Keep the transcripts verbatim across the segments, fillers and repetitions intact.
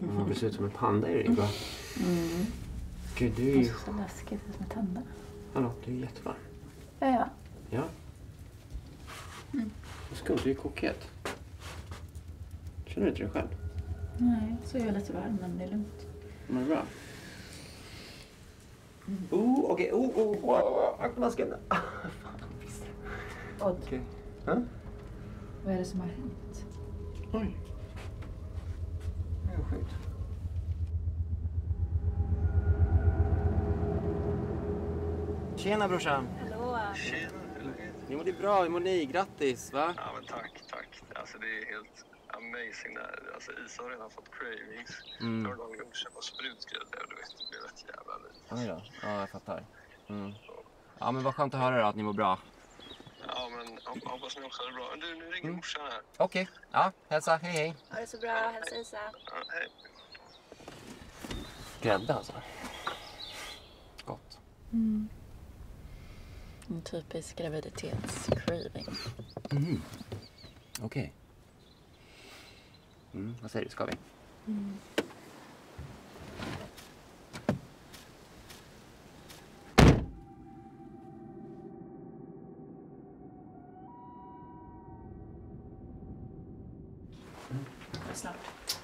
Man ser ut som en panda i det, va? Mm. Gud, du är ju... Det är så läskigt med tänder. Hallå, du är jättebra. Ja, ja. Ja. Mm. Vad skumt, du är kokhet. Känner du inte dig själv? Nej, så är jag lite varm, men det är lugnt. Men det är bra. Mm. Oh, okej. Okay. Oh, oh, oh. Akta masken. Odd. Okej. Okay. Huh? Vad är det som har hänt? Oj. Det är sjukt. Tjena brorsan. Hallå. Tjena, eller? Ni mår bra, hur mår ni? Grattis, va? Ja, men tack, tack. Alltså det är helt amazing där. Alltså Isa har redan fått cravings. Mm. Några dagar glömde köpa sprutgrädde och du vet, det blev ett jävla liv. Oj då, ja jag fattar. Mm. Ja men vad skönt att höra då, att ni mår bra. Ja men hoppas ni också har det bra. Du, nu ringer Mm. morsan här. Okej, okay. Ja, hälsa, hej hej. Ha det så bra, hälsa Isa. Ja, hej. Grädde alltså. Gott. Mm. En typisk graviditetscraving. Mm. Okej. Okay. Mm, vad säger du, ska vi? Mm. Mm. Snart.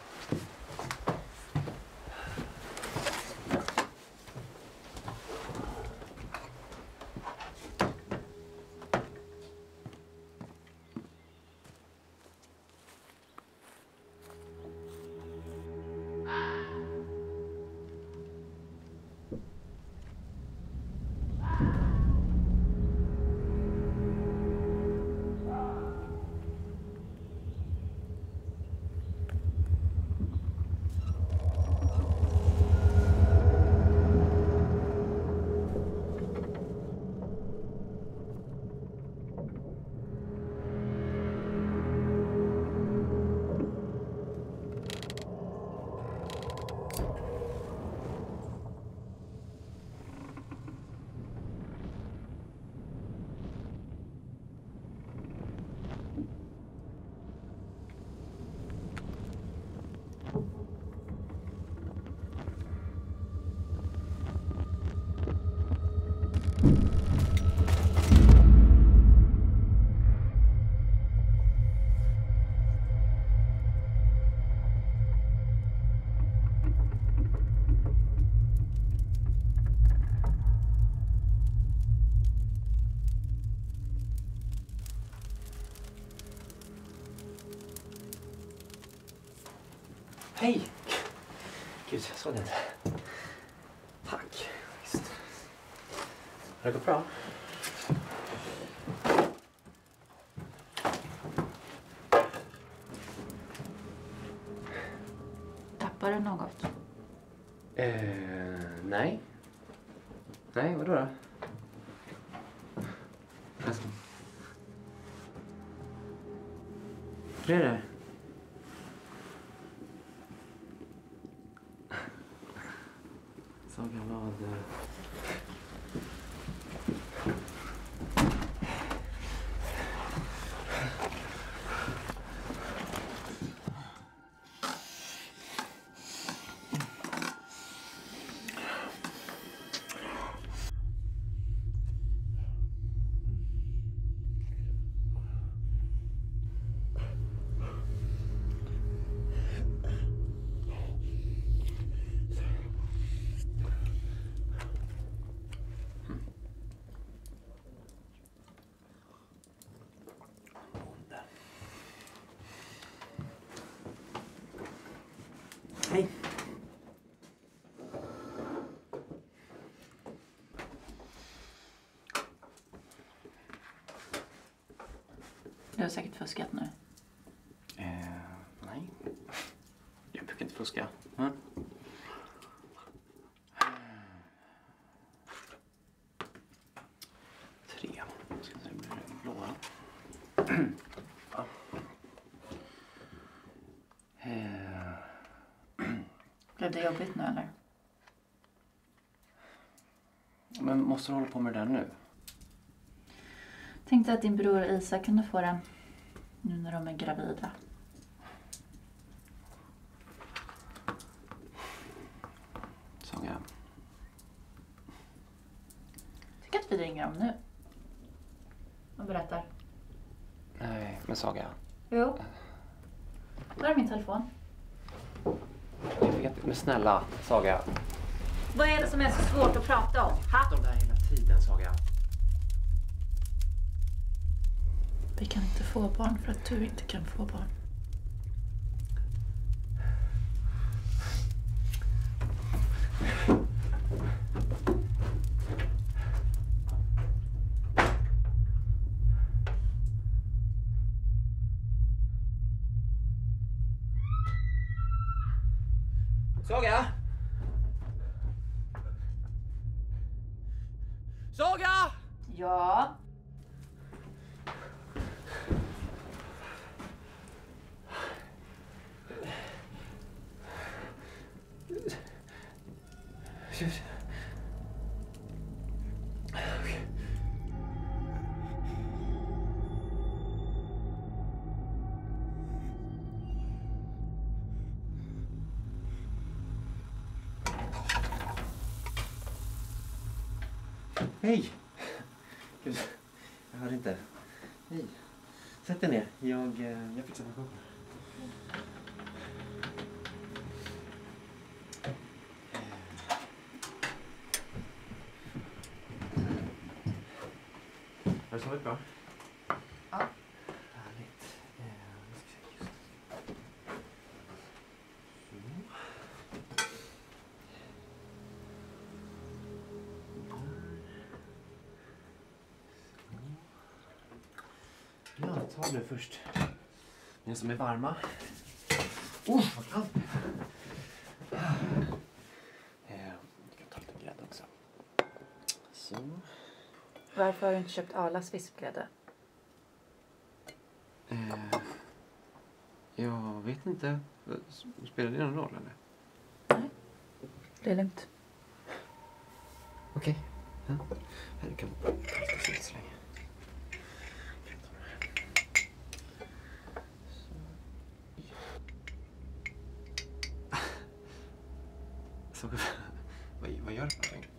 Hej! Gud, jag såg det inte. Tack. Visst. Har det gått bra? Tappar du något? Eh, nej. Nej, vadå då? Förresten. Vad är det? Så glad. Hej. Du har säkert fuskat nu. Eh, nej. Jag brukar inte fuska. Mm. Tre. Ska se, blir det blåa. Ja. Eh. Blev det jobbigt nu eller? Men måste du hålla på med det där nu? Tänkte att din bror Isa kunde få den nu när de är gravida. att vi ringer dem nu. Och berättar. Nej, men Saga. Jo. Där är min telefon. Jag vet, men snälla, Saga. Vad är det som är så svårt att prata om? Hatt om det här hela tiden, Saga. Vi kan inte få barn för att du inte kan få barn. Saga! Saga! Ja. Hej! Gud, jag hörde inte. Hej. Sätt dig ner. Jag, jag fixar mig koppen. Har du sovit bra? Ja. Härligt. Vi ska se, just det. Ja, ta nu först. Ni som är varma. Oh, vad kallt. Jag kan ta lite grädde också. Så. Varför har du inte köpt Arlas vispgrädde? Eh, jag vet inte. Spelar det någon roll eller? Nej, det är lugnt. Okej. Okay. Ja. Här kan kasta sig så länge. Så. Så, vad, vad gör du för någonting?